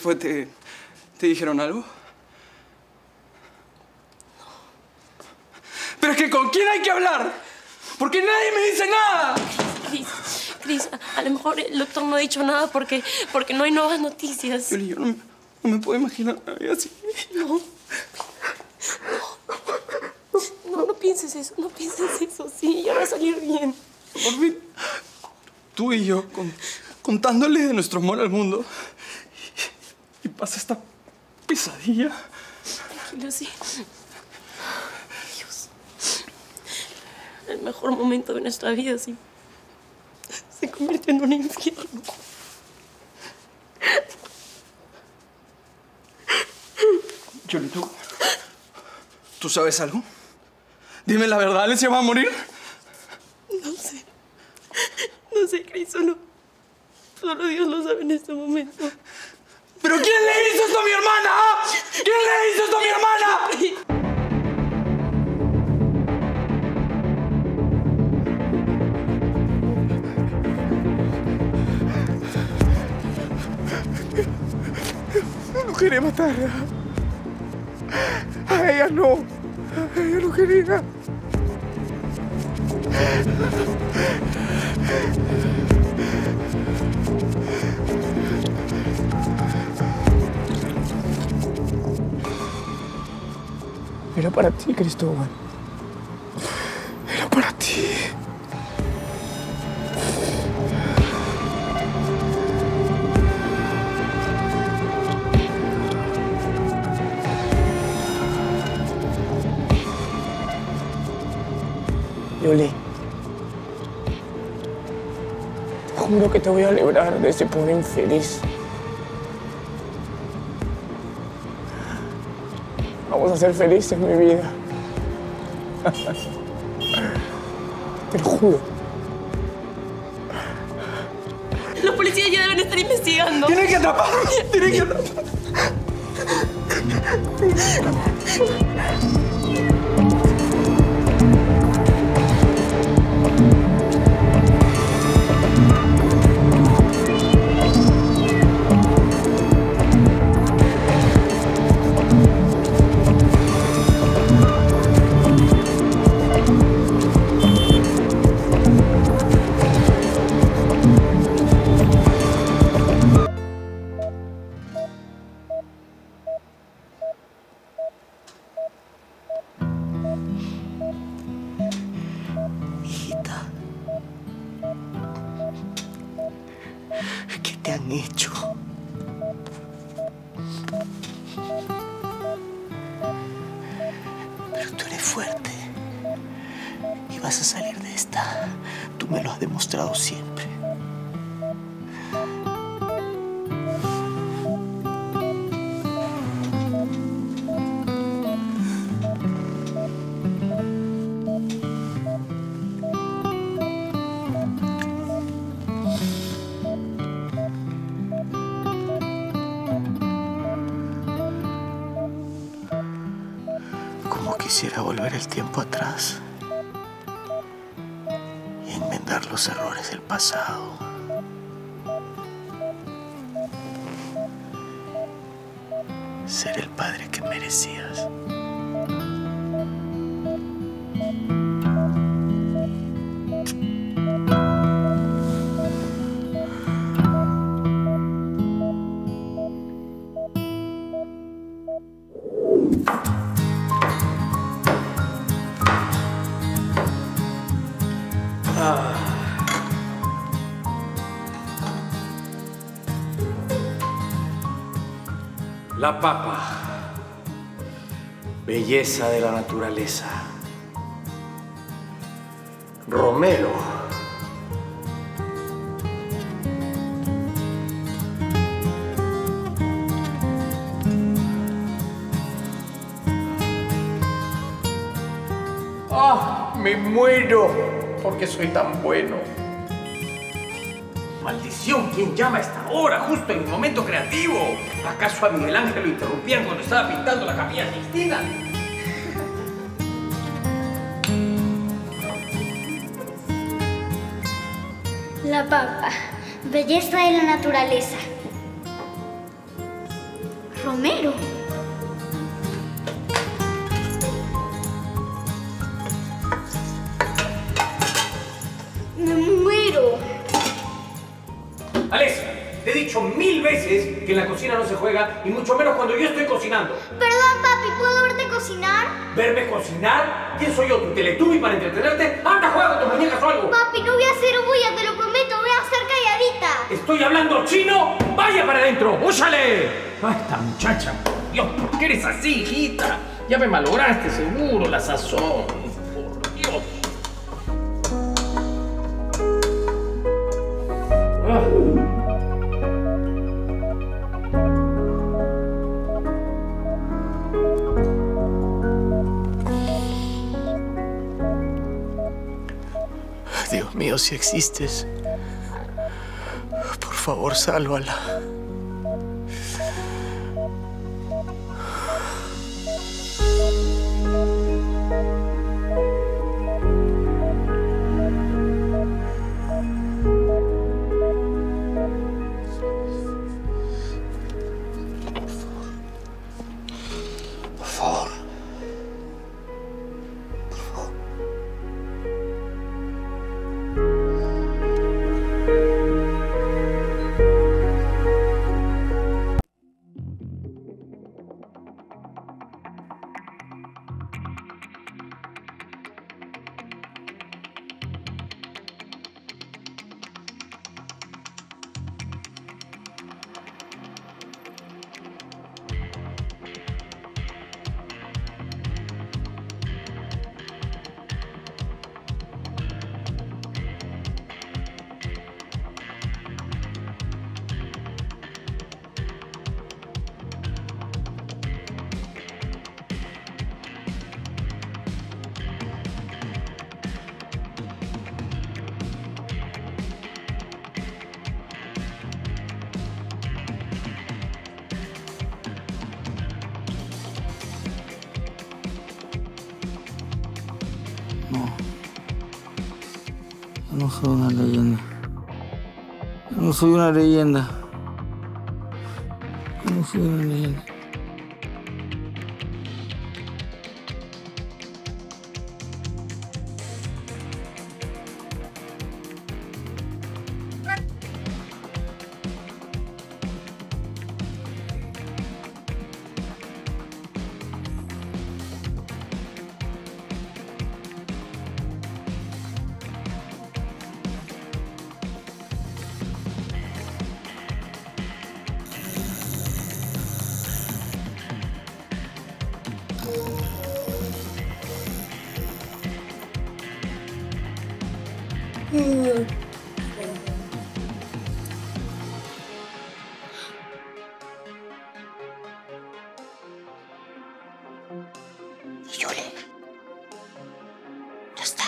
fue? ¿Te dijeron algo? No. Pero es que ¿con quién hay que hablar? Porque nadie me dice nada. Cris, a lo mejor el doctor no ha dicho nada porque no hay nuevas noticias. Yoli, yo no me puedo imaginar una vida así. No pienses eso, no pienses eso. Sí, ya va a salir bien. Por fin, tú y yo contándoles de nuestro amor al mundo. Y pasa esta pesadilla. Tranquilo, sí. Dios. El mejor momento de nuestra vida, sí. Se convirtió en un infierno. Yoli, ¿tú sabes algo? Dime la verdad, ¿Alesia va a morir? No sé, Cris, solo Dios lo sabe en este momento. ¿Pero quién le hizo esto a mi hermana? ¿Quién le hizo esto a mi hermana? No quería matarla. A ella no. A ella no quería. Era para ti, Cristóbal. Era para ti. Yoli, te juro que te voy a librar de ese pobre infeliz. Vamos a ser felices, mi vida. Te lo juro. Los policías ya deben estar investigando. ¡Tienen que atraparlo! ¡Tienen que atraparlo! ¿Qué te han hecho? Pero tú eres fuerte y vas a salir de esta. Tú me lo has demostrado siempre. Como quisiera volver el tiempo atrás y enmendar los errores del pasado. Ser el padre que merecías. La papa, belleza de la naturaleza. Romero, ¡ah! Me muero porque soy tan bueno. maldición, ¿quién llama a esta hora, justo en el momento creativo? ¿Acaso a Miguel Ángel lo interrumpían cuando estaba pintando la Capilla Sixtina? La papa, belleza de la naturaleza. Romero. Me muero. Alesia, te he dicho 1000 veces que en la cocina no se juega, y mucho menos cuando yo estoy cocinando. Perdón, papi, ¿puedo verte cocinar? ¿Verme cocinar? ¿Quién soy yo, tu Teletubby para entretenerte? ¡Anda, juega con tus muñecas o algo! Papi, no voy a hacer bulla, te lo prometo, voy a estar calladita. ¿Estoy hablando chino? ¡Vaya para adentro! ¡Úchale! ¡Ay, esta muchacha! Dios, ¿por qué eres así, hijita? Ya me malograste seguro la sazón. Por Dios. Dios mío, si existes, por favor, sálvala. Por favor. No soy una leyenda. Yo no soy una leyenda. Yo no soy una leyenda. Yuri, ya está.